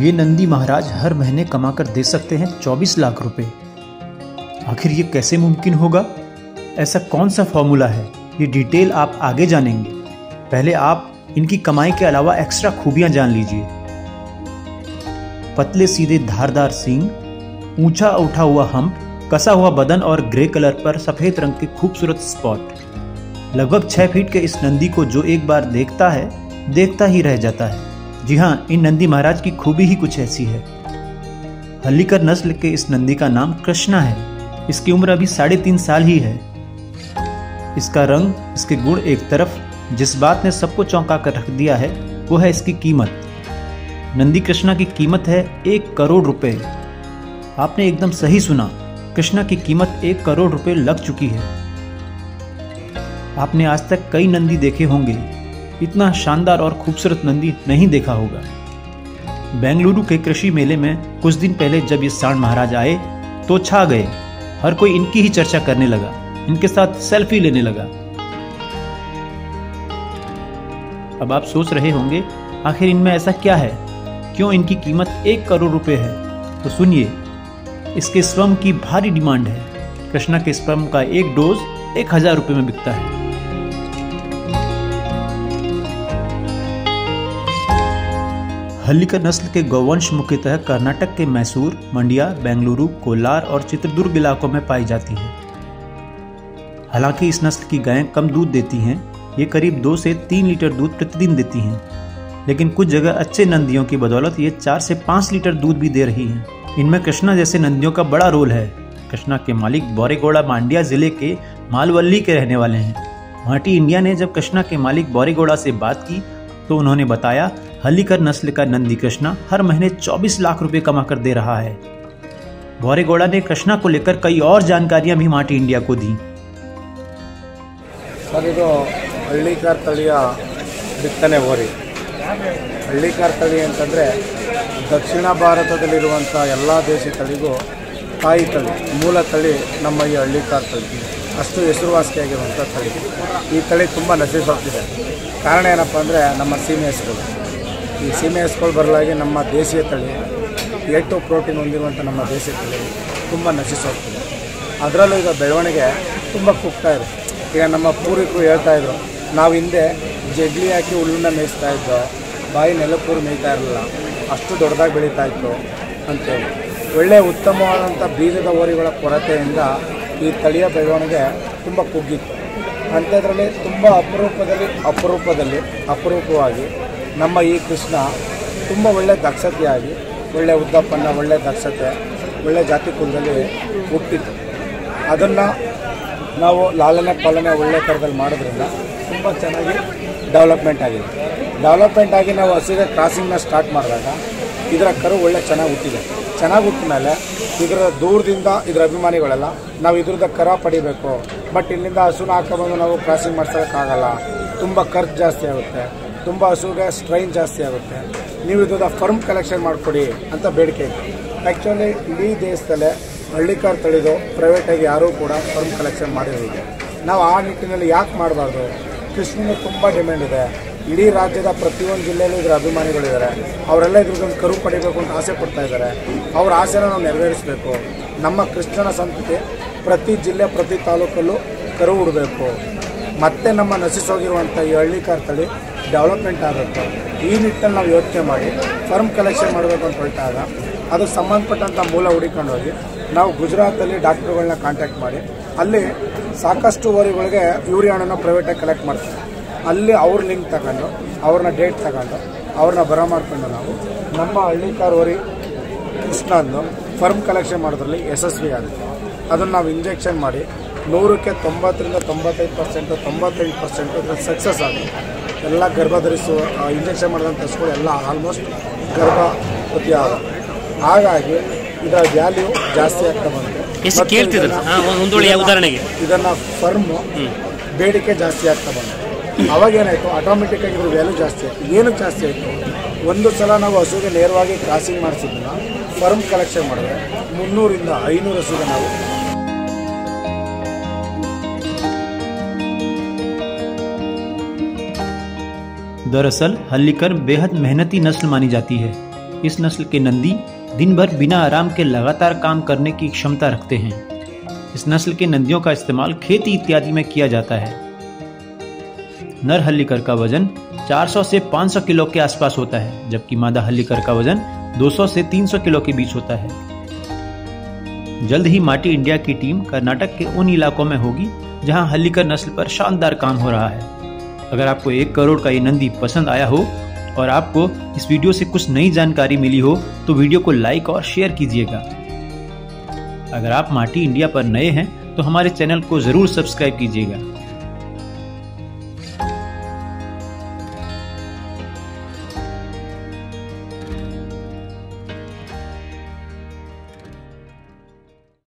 ये नंदी महाराज हर महीने कमाकर दे सकते हैं 24 लाख रुपए। आखिर ये कैसे मुमकिन होगा? ऐसा कौन सा फॉर्मूला है? ये डिटेल आप आगे जानेंगे। पहले आप इनकी कमाई के अलावा एक्स्ट्रा खूबियां जान लीजिए। पतले सीधे धारदार सींग, ऊंचा उठा हुआ हम्प, कसा हुआ बदन और ग्रे कलर पर सफेद रंग के खूबसूरत स्पॉट। लगभग 6 फीट के इस नंदी को जो एक बार देखता है, देखता ही रह जाता है। जी हाँ, इन नंदी महाराज की खूबी ही कुछ ऐसी है। हल्लीकर नस्ल के इस नंदी का नाम कृष्णा है। इसकी उम्र अभी 3.5 साल ही है। इसका रंग, इसके गुण एक तरफ, जिस बात ने सबको चौंका कर रख दिया है वो है इसकी कीमत। नंदी कृष्णा की कीमत है 1 करोड़ रुपए। आपने एकदम सही सुना, कृष्णा की कीमत 1 करोड़ रुपए लग चुकी है। आपने आज तक कई नंदी देखे होंगे, इतना शानदार और खूबसूरत नंदी नहीं देखा होगा। बेंगलुरु के कृषि मेले में कुछ दिन पहले जब ये सांड महाराज आए तो छा गए। हर कोई इनकी ही चर्चा करने लगा, इनके साथ सेल्फी लेने लगा। अब आप सोच रहे होंगे आखिर इनमें ऐसा क्या है, क्यों इनकी कीमत 1 करोड़ रुपए है? तो सुनिए, इसके स्पर्म की भारी डिमांड है। कृष्णा के स्पर्म का एक डोज 1000 रुपए में बिकता है। हल्लीकर नस्ल के गौवंश मुख्यतः कर्नाटक के मैसूर, मंड्या, बेंगलुरु, कोलार और चित्रदुर्ग इलाकों में पाई जाती है। हालांकि इस नस्ल की गायें कम दूध देती हैं, ये करीब 2 से 3 लीटर दूध प्रतिदिन देती हैं, लेकिन कुछ जगह अच्छे नंदियों की बदौलत ये 4 से 5 लीटर दूध भी दे रही हैं। इनमें कृष्णा जैसे नंदियों का बड़ा रोल है। कृष्णा के मालिक बोरेगौड़ा मांड्या जिले के मालवल्ली के रहने वाले हैं। माटी इंडिया ने जब कृष्णा के मालिक बोरेगौड़ा से बात की तो उन्होंने बताया, हल्लीकर नस्ल का नंदी कृष्णा हर महीने 24 लाख रुपए कमा कर दे रहा है। बोरेगौड़ा ने कृष्णा को लेकर कई और जानकारियां भी माटी इंडिया को दी। सर, ಇದು ಹಳ್ಳಿಕಾರ್ ತಳಿಯ ಬಿತ್ತನೆ ಹೋರಿ. ಹಳ್ಳಿಕಾರ್ ತಳಿ ಅಂತಂದರೆ ದಕ್ಷಿಣ ಭಾರತದಲ್ಲಿರುವಂಥ ಎಲ್ಲ ದೇಶಿ ತಳಿಗೂ ತಾಯಿ ತಳಿ, ಮೂಲ ತಳಿ ನಮ್ಮ ಈ ಹಳ್ಳಿಕಾರ್ ತಳಿ. ಅಷ್ಟು ಹೆಸರುವಾಸಿಯಾಗಿರುವಂಥ ತಳಿ. ಈ ತಳಿ ತುಂಬ ನಶಿಸೋಗ್ತಿದೆ. ಕಾರಣ ಏನಪ್ಪ ಅಂದರೆ ನಮ್ಮ ಸೀಮೆ ಹಸುಗಳು. ಈ ಸೀಮೆ ಹಸುಗಳು ಬರಲಾಗಿ ನಮ್ಮ ದೇಶೀಯ ತಳಿ, A2 ಪ್ರೋಟೀನ್ ಹೊಂದಿರುವಂಥ ನಮ್ಮ ದೇಶೀಯ ತಳಿ ತುಂಬ ನಶಿಸೋಗ್ತಿದೆ. ಅದರಲ್ಲೂ ಈಗ ಬೆಳವಣಿಗೆ ತುಂಬ ಕುಗ್ತಾ ಇದೆ. ಈಗ ನಮ್ಮ ಪೂರ್ವಿಕರು ಹೇಳ್ತಾಯಿದ್ರು, ನಾವು ಹಿಂದೆ ಜಗ್ಲಿ ಹಾಕಿ ಹುಲ್ಲನ್ನ ಮೇಯಿಸ್ತಾ ಇದ್ದೋ, ಬಾಯಿ ನೆಲಕ್ಕೂರು ಮೇಯ್ತಾ ಇರಲಿಲ್ಲ, ಅಷ್ಟು ದೊಡ್ಡದಾಗಿ ಬೆಳೀತಾ ಇತ್ತು ಅಂತೇಳಿ. ಒಳ್ಳೆಯ ಉತ್ತಮವಾದಂಥ ಬೀಜದ ಹೋರಿಗಳ ಕೊರತೆಯಿಂದ ಈ ತಳಿಯ ಬೆಳವಣಿಗೆ ತುಂಬ ಕುಗ್ಗಿತ್ತು. ಅಂಥದ್ರಲ್ಲಿ ತುಂಬ ಅಪರೂಪವಾಗಿ ನಮ್ಮ ಈ ಕೃಷ್ಣ ತುಂಬ ಒಳ್ಳೆಯ ದಕ್ಷತೆಯಾಗಿ, ಒಳ್ಳೆಯ ಉದ್ದಪ್ಪನ್ನ, ಒಳ್ಳೆಯ ದಕ್ಷತೆ, ಒಳ್ಳೆಯ ಜಾತಿ ಕುಲದಲ್ಲಿ ಹುಟ್ಟಿತ್ತು. ಅದನ್ನು ನಾವು ಲಾಲನೆ ಪಾಲನೆ ಒಳ್ಳೆಯ ಥರದಲ್ಲಿ ಮಾಡೋದ್ರಿಂದ ತುಂಬ ಚೆನ್ನಾಗಿ ಡೆವಲಪ್ಮೆಂಟ್ ಆಗಿ ನಾವು ಹಸಿಗೆ ಕ್ರಾಸಿಂಗ್ನ ಸ್ಟಾರ್ಟ್ ಮಾಡಿದಾಗ ಇದರ ಕರು ಒಳ್ಳೆ ಚೆನ್ನಾಗಿ ಹುಟ್ಟಿದೆ. ಚೆನ್ನಾಗಿ ಹುಟ್ಟಿದ ಮೇಲೆ ಇದರ ದೂರದಿಂದ ಇದರ ಅಭಿಮಾನಿಗಳೆಲ್ಲ ನಾವು ಇದ್ರದ್ದು ಕರ ಪಡಿಬೇಕು, ಬಟ್ ಇಲ್ಲಿಂದ ಹಸುನ ಹಾಕೊಂಡ್ಬಂದು ನಾವು ಕ್ರಾಸಿಂಗ್ ಮಾಡ್ಸೋಕ್ಕಾಗಲ್ಲ, ತುಂಬ ಖರ್ಚು ಜಾಸ್ತಿ ಆಗುತ್ತೆ, ತುಂಬ ಹಸುಗೆ ಸ್ಟ್ರೈನ್ ಜಾಸ್ತಿ ಆಗುತ್ತೆ, ನೀವು ಇದ್ರದ್ದು ಫರ್ಮ್ ಕಲೆಕ್ಷನ್ ಮಾಡಿಕೊಡಿ ಅಂತ ಬೇಡಿಕೆ ಇದೆ. ಆ್ಯಕ್ಚುಲಿ ಇಡೀ ದೇಶದಲ್ಲೇ ಹಳ್ಳಿಕಾರ್ ತಳಿದು ಪ್ರೈವೇಟಾಗಿ ಯಾರೂ ಕೂಡ ಫರ್ಮ್ ಕಲೆಕ್ಷನ್ ಮಾಡಿರೋದು. ನಾವು ಆ ನಿಟ್ಟಿನಲ್ಲಿ ಯಾಕೆ ಮಾಡಬಾರ್ದು? ಕೃಷ್ಣನಿಗೆ ತುಂಬ ಡಿಮ್ಯಾಂಡ್ ಇದೆ. ಇಡೀ ರಾಜ್ಯದ ಪ್ರತಿಯೊಂದು ಜಿಲ್ಲೆಯಲ್ಲೂ ಇದರ ಅಭಿಮಾನಿಗಳಿದ್ದಾರೆ. ಅವರೆಲ್ಲ ಇದ್ರದ್ದೊಂದು ಕರು ಪಡಿಬೇಕು ಅಂತ ಆಸೆ ಪಡ್ತಾ ಇದ್ದಾರೆ. ಅವ್ರ ಆಸೆನ ನಾವು ನೆರವೇರಿಸಬೇಕು. ನಮ್ಮ ಕೃಷ್ಣನ ಸಂತತಿ ಪ್ರತಿ ಜಿಲ್ಲೆ, ಪ್ರತಿ ತಾಲೂಕಲ್ಲೂ ಕರು ಉಡಬೇಕು. ಮತ್ತೆ ನಮ್ಮ ನಶಿಸೋಗಿರುವಂಥ ಈ ಹಳ್ಳಿಕಾರ್ ತಳಿ ಡೆವಲಪ್ಮೆಂಟ್ ಆಗಬೇಕು. ಈ ನಿಟ್ಟಿನಲ್ಲಿ ನಾವು ಯೋಚನೆ ಮಾಡಿ ಫರ್ಮ್ ಕಲೆಕ್ಷನ್ ಮಾಡಬೇಕು ಅಂತ ಹೊರಟಾಗ ಅದಕ್ಕೆ ಸಂಬಂಧಪಟ್ಟಂಥ ಮೂಲ ಹುಡುಕೊಂಡು ಹೋಗಿ ನಾವು ಗುಜರಾತಲ್ಲಿ ಡಾಕ್ಟ್ರುಗಳನ್ನ ಕಾಂಟ್ಯಾಕ್ಟ್ ಮಾಡಿ ಅಲ್ಲಿ ಸಾಕಷ್ಟು ಹೋರಿಗಳಿಗೆ ಯೂರಿಯಾ ಹಣ್ಣನ್ನು ಪ್ರೈವೇಟಾಗಿ ಕಲೆಕ್ಟ್ ಮಾಡ್ತಾರೆ. ಅಲ್ಲಿ ಅವ್ರ ಲಿಂಕ್ ತಗೊಂಡು, ಅವ್ರನ್ನ ಡೇಟ್ ತಗೊಂಡು, ಅವ್ರನ್ನ ಬರಮಾಡ್ಕೊಂಡು ನಾವು ನಮ್ಮ ಹಳ್ಳಿಕಾರ್ ಹೋರಿ ಕೃಷ್ಣನ್ನು ಫರ್ಮ್ ಕಲೆಕ್ಷನ್ ಮಾಡೋದ್ರಲ್ಲಿ ಯಶಸ್ವಿ ಆಗುತ್ತೆ. ಅದನ್ನು ನಾವು ಇಂಜೆಕ್ಷನ್ ಮಾಡಿ 100ಕ್ಕೆ 90ರಿಂದ 95%, 98% ಇದರಲ್ಲಿ ಸಕ್ಸಸ್ ಆಗುತ್ತೆ. ಎಲ್ಲ ಗರ್ಭ ಧರಿಸುವ ಇಂಜೆಕ್ಷನ್ ಮಾಡಿದಂಥ ಹಸುಗಳು ಎಲ್ಲ ಆಲ್ಮೋಸ್ಟ್ ಗರ್ಭವತಿ ಆಗುತ್ತೆ. ಹಾಗಾಗಿ ಇದರ ವ್ಯಾಲ್ಯೂ ಜಾಸ್ತಿ ಆಗ್ತಾ ಬಂತು. ಇದನ್ನು ಫರ್ಮ್ ಬೇಡಿಕೆ ಜಾಸ್ತಿ ಆಗ್ತಾ ಬಂತು. ಅವಾಗೇನಾಯಿತು, ಆಟೋಮೆಟಿಕ್ಕಾಗಿ ಇದ್ರ ವ್ಯಾಲ್ಯೂ ಜಾಸ್ತಿ ಆಯಿತು. ಏನಕ್ಕೆ ಜಾಸ್ತಿ ಆಯಿತು? ಒಂದು ಸಲ ನಾವು ಹಸುಗೆ ನೇರವಾಗಿ ಕ್ರಾಸಿಂಗ್ ಮಾಡಿಸಿದ್ದನ್ನು ಫರ್ಮ್ ಕಲೆಕ್ಷನ್ ಮಾಡಿದ್ರೆ 300ರಿಂದ 500 ಹಸುಗೆ ನಾವು दरअसल हल्लीकर बेहद मेहनती नस्ल मानी जाती है। इस नस्ल के नंदी दिन भर बिना आराम के लगातार काम करने की क्षमता रखते हैं। इस नस्ल के नंदियों का इस्तेमाल खेती इत्यादि में किया जाता है। नर हल्लीकर का वजन 400 से 500 किलो के आसपास होता है, जबकि मादा हल्लीकर का वजन 200 से 300 किलो के बीच होता है। जल्द ही माटी इंडिया की टीम कर्नाटक के उन इलाकों में होगी जहां हल्लीकर नस्ल पर शानदार काम हो रहा है। अगर आपको 1 करोड़ का ये नंदी पसंद आया हो और आपको इस वीडियो से कुछ नई जानकारी मिली हो तो वीडियो को लाइक और शेयर कीजिएगा। अगर आप माटी इंडिया पर नए हैं तो हमारे चैनल को जरूर सब्सक्राइब कीजिएगा।